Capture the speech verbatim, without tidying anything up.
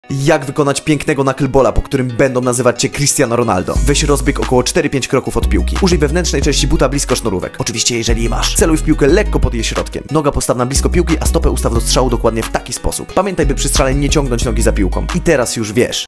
Jak wykonać pięknego knuckleballa, po którym będą nazywać cię Cristiano Ronaldo? Weź rozbieg około cztery pięć kroków od piłki. Użyj wewnętrznej części buta blisko sznurówek. Oczywiście jeżeli je masz. Celuj w piłkę lekko pod jej środkiem. Noga postawna blisko piłki, a stopę ustaw do strzału dokładnie w taki sposób. Pamiętaj, by przy strzale nie ciągnąć nogi za piłką. I teraz już wiesz.